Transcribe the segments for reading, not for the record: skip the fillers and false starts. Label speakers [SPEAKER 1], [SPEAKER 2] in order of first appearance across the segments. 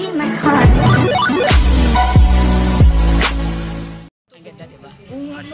[SPEAKER 1] my heart.
[SPEAKER 2] Ang ganda, diba?
[SPEAKER 3] Ano?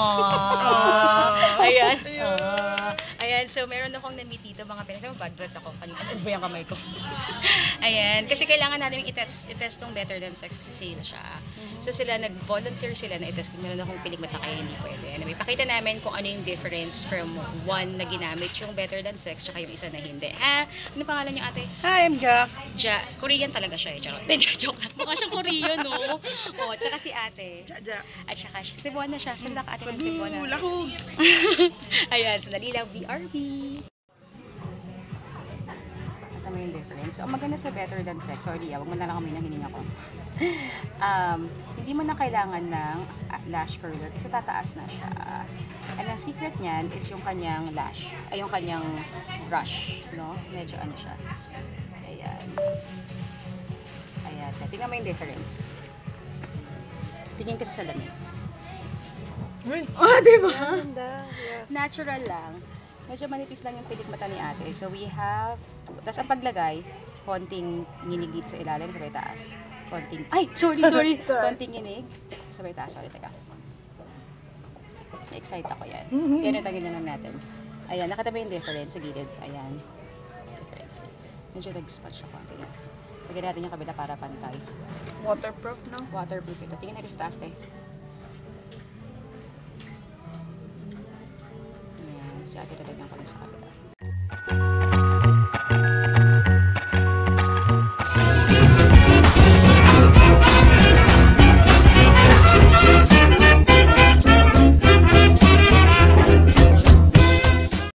[SPEAKER 2] Aww. Ayan. Ayan, so meron akong na-meet dito mga pinag bad breath ako kanina. Ano ba yung kamay ko? Ayan, kasi kailangan natin i-test tong Better Than Sex kasi sale siya. So sila, nag-volunteer sila na i-test kung meron akong piligmata kaya hindi pwede. Anyway, pakita namin kung ano yung difference from one na ginamit yung Better Than Sex tsaka yung isa na hindi. Ano pangalan niyo ate?
[SPEAKER 3] Hi, I'm Jack.
[SPEAKER 2] Korean talaga siya eh. Charot. Joke lang. Mukha siyang Korean, no? Oh, tsaka si ate.
[SPEAKER 3] Jaja.
[SPEAKER 2] At saka Cebuana siya. Sila ka ate ng Cebuana.
[SPEAKER 3] Lahog.
[SPEAKER 2] Ayan, sandali lang, BRB. At ano yung difference? So, ang maganda sa Better Than Sex, sorry wag mo na lang kami nang hininga ko. Hindi mo na kailangan ng lash curler kasi tataas na siya. And ang secret niyan is yung kanyang lash, ay yung kanyang brush, no? Medyo ano siya. Ayan. Ayan. Tingnan mo yung difference. Tingin kasi sa lamig.
[SPEAKER 3] Uy.
[SPEAKER 2] Oh, diba?
[SPEAKER 3] Yeah.
[SPEAKER 2] Natural lang. Medyo manipis lang yung pilik mata ni ate. So, we have to. Tapos, ang paglagay, konting nginig dito sa ilalim, sabay taas. Konting, ay, sorry. Konting nginig, sabay taas. Sorry, teka. Na-excite ako yan. Yan yung tagin na natin. Ayan, nakita ba yung difference sa gilid? Ayan. Difference. Medyo nag-spot siya konti. Lagyan natin yung kabila para pantay.
[SPEAKER 3] Waterproof, no?
[SPEAKER 2] Waterproof ito. Tingnan natin sa taas, te. Ayan, si ate nalagyan ko rin sa kabila.